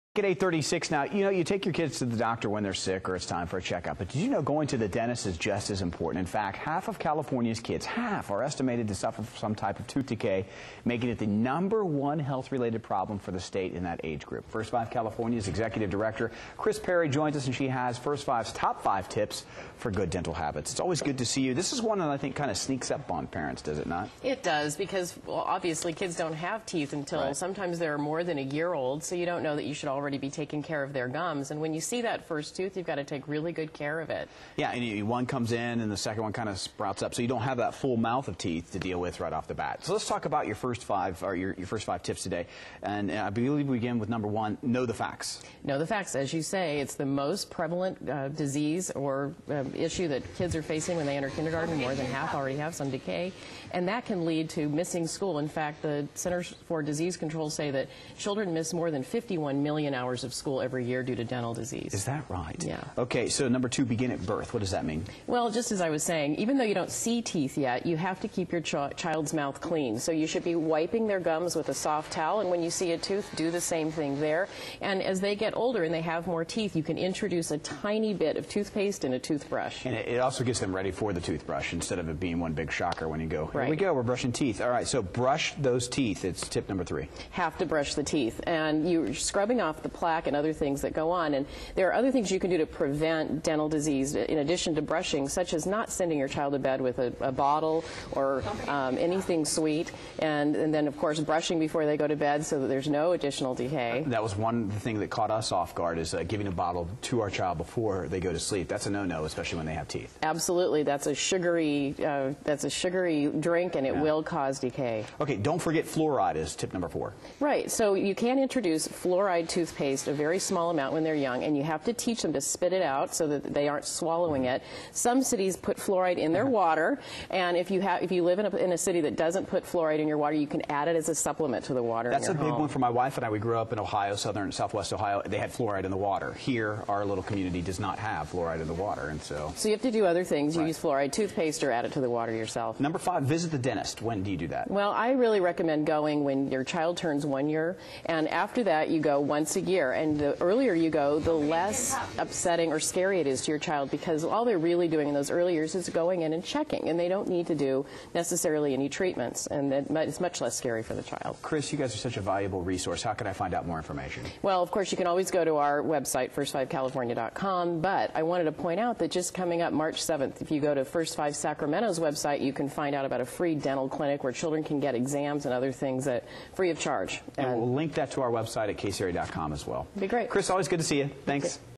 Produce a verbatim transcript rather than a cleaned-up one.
At eight thirty-six now, you know, you take your kids to the doctor when they're sick or it's time for a checkup. But did you know going to the dentist is just as important? In fact, half of California's kids, half, are estimated to suffer from some type of tooth decay, making it the number one health-related problem for the state in that age group. First Five California's Executive Director, Kris Perry, joins us, and she has First Five's top five tips for good dental habits. It's always good to see you. This is one that I think kind of sneaks up on parents, does it not? It does, because, well, obviously kids don't have teeth until right. sometimes they're more than a year old, so you don't know that you should already be taking care of their gums. And when you see that first tooth, you've got to take really good care of it. Yeah, and you, one comes in and the second one kind of sprouts up, so you don't have that full mouth of teeth to deal with right off the bat. So let's talk about your first five, or your, your first five tips today. And I believe we begin with number one, know the facts. Know the facts. As you say, it's the most prevalent uh, disease or uh, issue that kids are facing when they enter kindergarten. More than half already have some decay, and that can lead to missing school. In fact, the Centers for Disease Control say that children miss more than fifty-one million hours of school every year due to dental disease. Is that right? Yeah. Okay, so number two, begin at birth. What does that mean? Well, just as I was saying, even though you don't see teeth yet, you have to keep your ch child's mouth clean. So you should be wiping their gums with a soft towel, and when you see a tooth, do the same thing there. And as they get older and they have more teeth, you can introduce a tiny bit of toothpaste in a toothbrush. And it, it also gets them ready for the toothbrush instead of it being one big shocker when you go, here right. we go, we're brushing teeth. All right, so brush those teeth. It's tip number three. Have to brush the teeth. And you're scrubbing off the plaque and other things that go on. And there are other things you can do to prevent dental disease in addition to brushing, such as not sending your child to bed with a, a bottle or um, anything sweet. And, and then, of course, brushing before they go to bed so that there's no additional decay. That was one thing that caught us off guard, is uh, giving a bottle to our child before they go to sleep. That's a no-no, especially when they have teeth. Absolutely. That's a sugary, uh, that's a sugary drink, and it yeah. will cause decay. Okay, don't forget fluoride is tip number four. Right. So you can introduce fluoride toothpaste, a very small amount when they're young, and you have to teach them to spit it out so that they aren't swallowing it. Some cities put fluoride in their water, and if you have, if you live in a, in a city that doesn't put fluoride in your water, you can add it as a supplement to the water. That's in a your big home. one for my wife and I. We grew up in Ohio, southern, southwest Ohio. They had fluoride in the water. Here, our little community does not have fluoride in the water, and so. So you have to do other things. You right. use fluoride toothpaste or add it to the water yourself. Number five, visit the dentist. When do you do that? Well, I really recommend going when your child turns one year, and after that you go once a year. And the earlier you go, the less upsetting or scary it is to your child, because all they're really doing in those early years is going in and checking, and they don't need to do necessarily any treatments, and it's much less scary for the child. Chris, you guys are such a valuable resource. How can I find out more information? Well, of course, you can always go to our website, first five california dot com, but I wanted to point out that just coming up March seventh, if you go to First Five Sacramento's website, you can find out about a free dental clinic where children can get exams and other things at free of charge. And, and we'll link that to our website at K C R A dot com as well. Be great. Chris, always good to see you. Thanks.